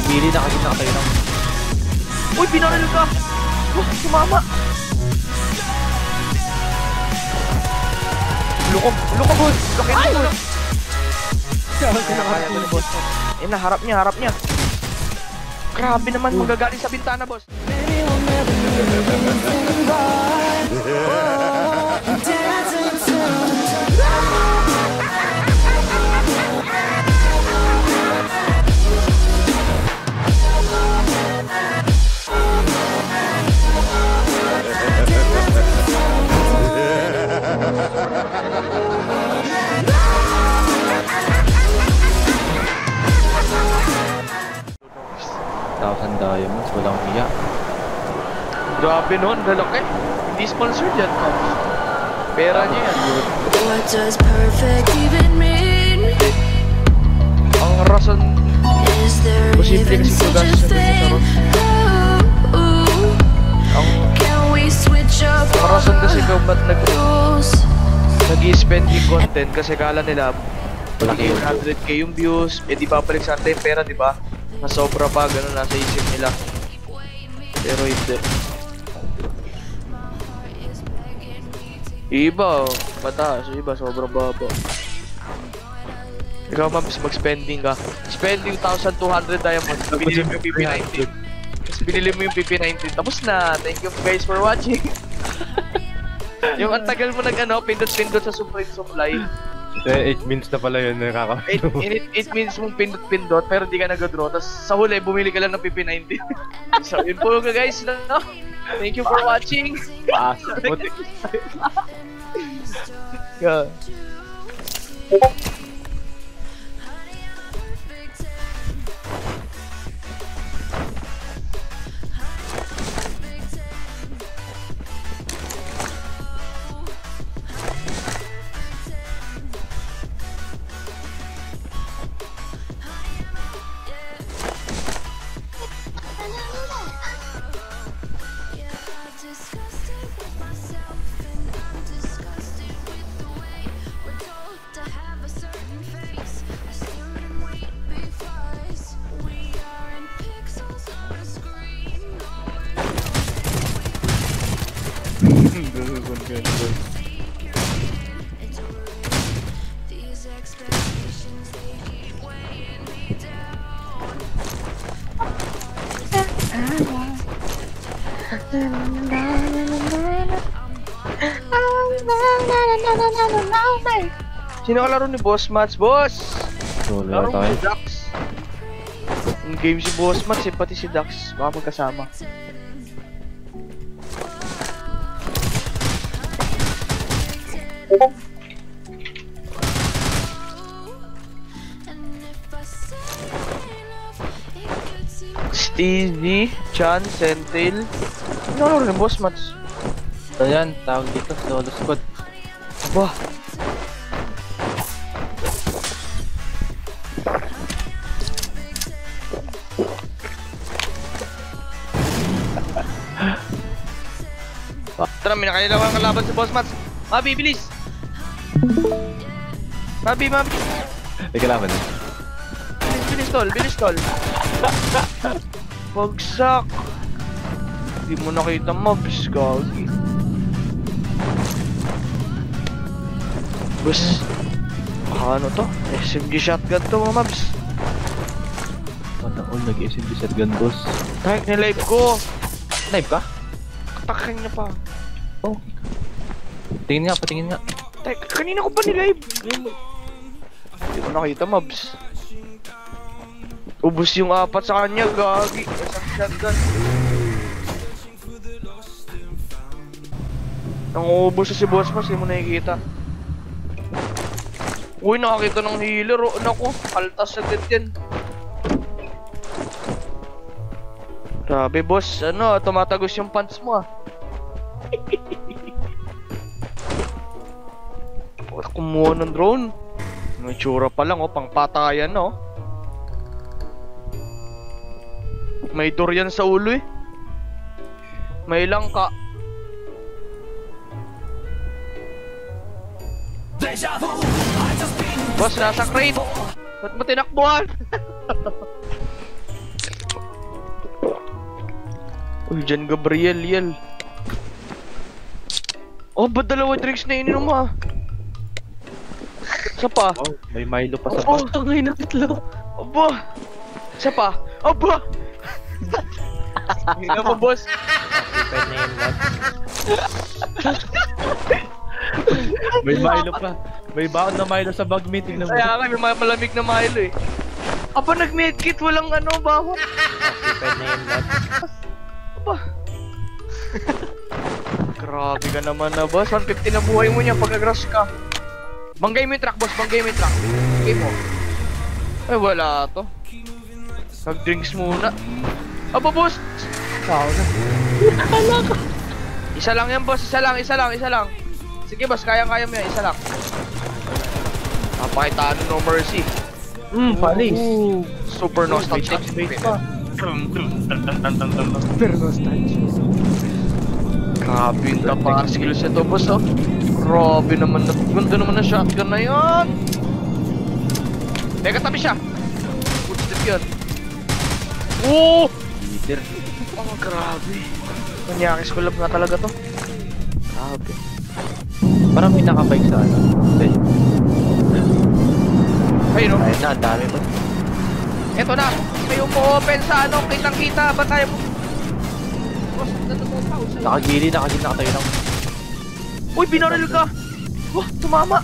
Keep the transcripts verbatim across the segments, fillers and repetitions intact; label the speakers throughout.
Speaker 1: Nakagili na kasi nakatayo na.
Speaker 2: Uy, pinaril ka! Oh, sumama! Lukog! Lukog, boss! Lukog! Ay! Lukog! Kaya ko na, boss. Eh, naharap niya, harap niya. Grabe naman, magagaling sa bintana, boss.
Speaker 1: Thousand diamonds, walang hiya.
Speaker 2: Grabe nun, lalaki. Hindi sponsored yan, Pops. Pera niya yan.
Speaker 3: What does perfect even mean?
Speaker 2: Ang rason...
Speaker 3: Is there even such a thing?
Speaker 2: Ang...
Speaker 3: Can we switch up
Speaker 2: Ang rason kasi kung ba't nag...
Speaker 3: rules?
Speaker 2: Nag-i-spend yung content kasi kala nila
Speaker 1: Malaki
Speaker 2: yung one hundred K yung views, eh di babalik sa atin yung pera, di ba? Na sobra pa, gano'n nasa isip nila. Pero hindi. Iba, oh. Mataas. Iba, sobrang baba. Ikaw, mams, mag-spending ka. Spending one thousand two hundred diamonds. Binili mo yung P P nineteen. Tapos binili mo yung P P nineteen. Tapos na. Thank you guys for watching. Yung ang tagal mo nag-ano, pindot-pindot sa Supreme Supply.
Speaker 1: eight minutes na pala yun, nakaka-
Speaker 2: eight minutes mong pindot-pindot, pero di ka nag-draw. Tapos sa huli, bumili ka lang ng P P nineteen. So, yun po guys, no? Thank you for watching.
Speaker 1: Passport.
Speaker 2: Yeah. Sino kalaro ni Boss Mats? Boss!
Speaker 1: Wala
Speaker 2: Laro
Speaker 1: tayo.
Speaker 2: ni Dax. Yung game si Boss Mats, eh, pati si Dax. Baka magkasama. Stevie, Chan, Sentil. Sino kalaro ni Boss Mats?
Speaker 1: Ayan, tawag dito, solo squad.
Speaker 2: Wah! Tara, may nakailangan kalaban si Boss Mats. Mabi, bilis! Mabi, Mabi!
Speaker 1: May kalaban na.
Speaker 2: Bilis, bilis, tol, bilis, tol. Bagsak! Hindi mo nakita, Mabs, gagi. Boss, ano to? S M G shotgun to, mga Mabs.
Speaker 1: Pataon, nag-S M G shotgun, boss.
Speaker 2: Tahik na live ko.
Speaker 1: Live ka?
Speaker 2: Katakin niya pa.
Speaker 1: Oh. Tingin nga, patingin nga.
Speaker 2: Tahik, kanina ko pa ni-live. Hindi mo nakita, Mabs. Ubus yung apat sa kanya, gagi. Isang shotgun. Nang ubus si Boss Mats, hindi mo nakikita. Uy, nakakita ng healer. Oh, naku, kaltas agad yan. Grabe, boss. Ano, tumatagos yung pants mo, ah. Kumuha ng drone. May tsura pa lang, oh. Pangpatayan, oh. May durian sa ulo, eh. May langka. Boss, nasa crate. Ba't mo tinakbuhan? Uy, Jan Gabriel, yel. Oh, ba't dalawa drinks na ininom mo ah? Isa pa.
Speaker 1: Oh, may Milo pa sa
Speaker 2: Oh,
Speaker 1: bag.
Speaker 4: Tangay na tatlo.
Speaker 2: Aba! Isa pa. Aba! Hindi mo, boss.
Speaker 4: Pwede na yun, lad.
Speaker 1: May Milo pa. May baon na Milo sa bag, mate. Tingnan mo.
Speaker 2: Kaya nga, may mga malamig na Milo eh. Aba, nag-medkit, walang ano, bawang.
Speaker 4: Pwede na yun, lad.
Speaker 2: Aba. Grabe ka naman na, boss. one fifty na buhay mo niya pag nag-rush ka. Banggay mo yung truck, boss. Banggay mo yung truck. Banggay mo. Ay, wala to. Nag-drinks muna. Aba, boss!
Speaker 4: Tao na.
Speaker 2: Isa lang yan, boss. Isa lang, isa lang, isa lang. Sige, boss. Kaya-kaya mo yan. Isa lang. Napakitaan no mercy.
Speaker 1: Hmm, panis.
Speaker 2: Super nostalgic.
Speaker 1: Base pa.
Speaker 4: Super nostalgia.
Speaker 2: Grabe yung tapang skills nito, boss, oh. Grabe naman. Ganda naman ng shotgun na yan. Teka, tabi siya. Good step yun. Oh!
Speaker 1: Leader.
Speaker 2: Oh, grabe. Manyakis ko love nga talaga to. Grabe.
Speaker 1: Parang may nakabike sa ano. Hindi.
Speaker 2: Ayun, no?
Speaker 1: Ayun na, ang dami pa.
Speaker 2: Eto na. Kayo mo open sa ano. Kitang-kita. Ba tayo mo? Boss, natutong pa.
Speaker 1: Nakagili, nakagili, nakatayo lang.
Speaker 2: Uy, binaril ka! Wah, tumama!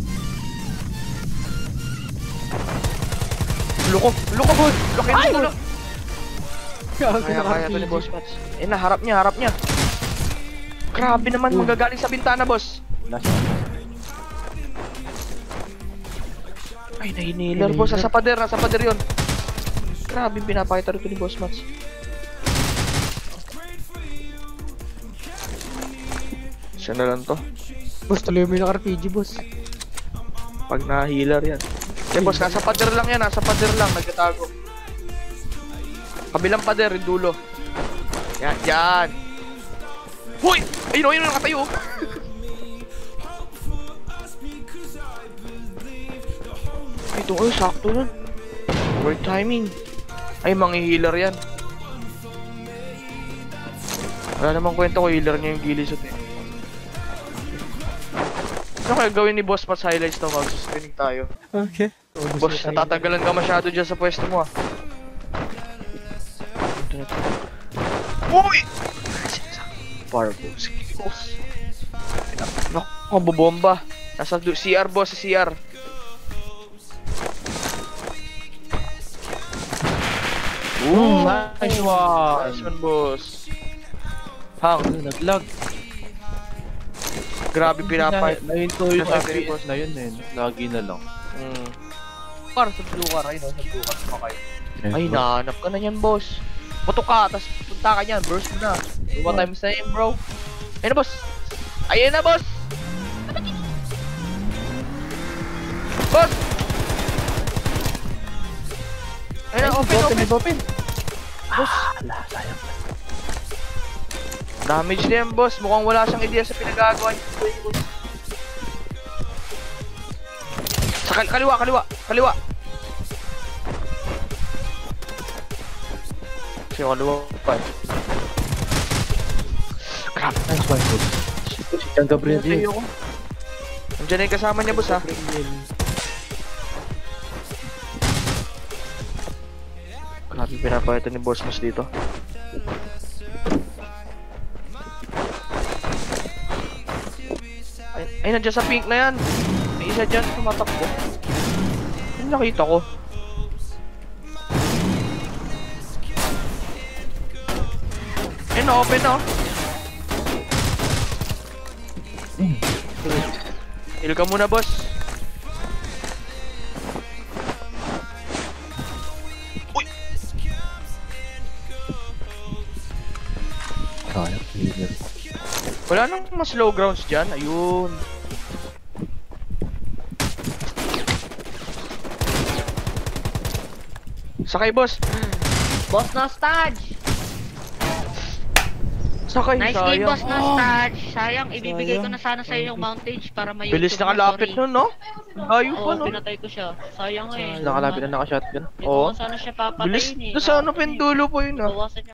Speaker 2: Loko! Loko, boss! Laki na tulo! Kaya, kaya to ni Boss Mats. Eh na, harap niya, harap niya. Grabe naman, magagaling sa bintana, boss.
Speaker 1: Last.
Speaker 2: Ay, nahinilar, boss. Nasa pader, nasa pader yun. Grabe, pinapakita rito ni Boss Mats. Siya na lang to.
Speaker 4: Boss, tuloy mo yung R P G, boss.
Speaker 2: Pag na-healer yan. Eh, boss, nasa pader lang yan, nasa pader lang, nagtatago. Kabilang pader, yung dulo. Yan, yan. Hoy! Ayun, ayun, nakatayo. Ito, ay, sakto nun. Work timing. Ay, mga healer yan. Wala namang kwento ko, healer niya yung gilisot eh. Ano kaya gawin ni Boss Mats highlights na mag-screening tayo?
Speaker 4: Okay.
Speaker 2: Boss, natatagalan ka masyado dyan sa pwesto mo ah. Uy! Barbo, sige boss. Naku, bubomba. Nasa C R, boss, sa C R.
Speaker 1: Ooh, nice one.
Speaker 2: Nice one, boss. Hang,
Speaker 1: Naglag.
Speaker 2: grabe pinapay.
Speaker 1: Nahinto yung
Speaker 2: Nasa
Speaker 1: F P
Speaker 2: boss.
Speaker 1: S na yun eh. Lagi na lang.
Speaker 2: Hmm. Par, sa blue car, ayun, sa blue car, sumakay. Ay, nahanap ka na yan, boss. Puto ka, tas punta ka niyan, burst mo na. Do what I'm saying, bro. Ayun na, boss. Ayun na, boss. Boss! Ayun na, open, open.
Speaker 4: open.
Speaker 2: Boss.
Speaker 1: Ala, sayang.
Speaker 2: Damage na yan, boss. Mukhang wala siyang idea sa pinagagawa niya. Sa kal kaliwa, kaliwa, kaliwa. Kasi kaliwa pa eh. Crap.
Speaker 1: Nice one, boss. Si Jan Gabriel
Speaker 2: Pinatay
Speaker 1: yun.
Speaker 2: ako. Nandiyan na yung kasama niya, boss, ha? Grabe pinapakita ni Boss Mas dito. Ay, ay, nandiyan sa pink na yan. May isa dyan, tumatakbo. Ano nakita ko? Ayun na, open na, oh. Heal ka muna, boss. Uy!
Speaker 1: Sayang, leader.
Speaker 2: Wala nang mas low grounds dyan. Ayun. Sakay, boss.
Speaker 5: Boss Nostalge!
Speaker 2: Sakay,
Speaker 5: Nice game,
Speaker 2: sayang.
Speaker 5: Boss Nostalge! Sayang, ibibigay ko na sana sa iyo yung mountage para may
Speaker 2: Bilis nakalapit nun, no? Ayun pa,
Speaker 5: Oo,
Speaker 2: no?
Speaker 5: pinatay ko siya. Sayang eh.
Speaker 1: Nakalapit na naka-shotgun.
Speaker 5: Hindi ko
Speaker 2: Oo.
Speaker 5: nga sana siya papatayin
Speaker 2: Bilis.
Speaker 5: eh.
Speaker 2: Doon sa ano, pendulo po yun, ah.
Speaker 5: Bawasan niya